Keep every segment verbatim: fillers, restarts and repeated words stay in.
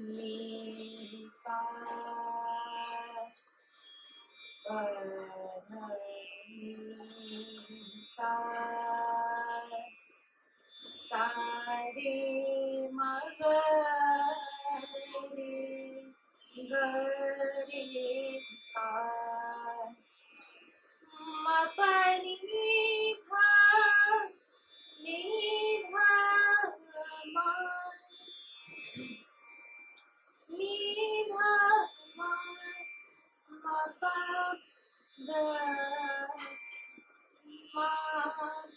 नी सा प ध नी सा सा रे म ग रे ग रे सा म प नि धा नि धा म नि धा म म प ग म प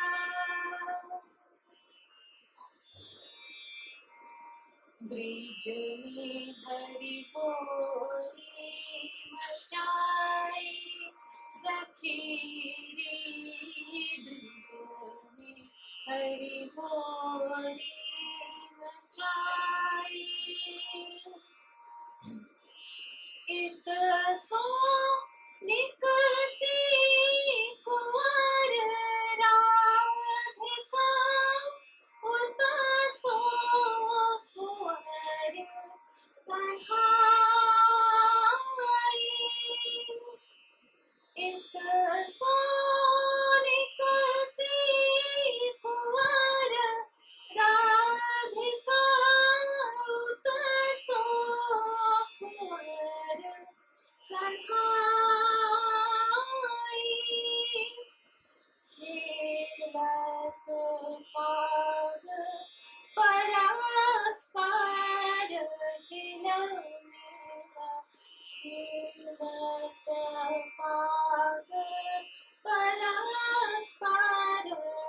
ब्रिज में हरि बोली मचाई सखी रे ब्रिज में हरि बोली मचाई इत सो निकसी कुंवर राधिका उत सो कुंवर कन्हाई इत सो निकसी कुंवर राधिका उत सो कुंवर कन्हाई खेलत फाग परस्पर हिलमिला खेलत फाग परस्पर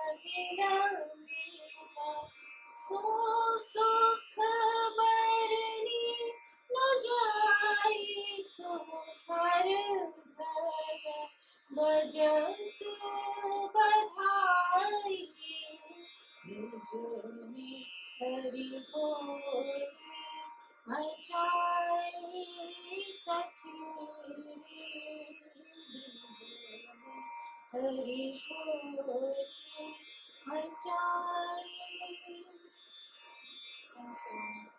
हिलमिला सो सुख बरनी न जाई सो हर घर बजत बधाई ब्रिज में हरि बोली मचाई सखी रे ब्रिज में हरि बोली मचाई।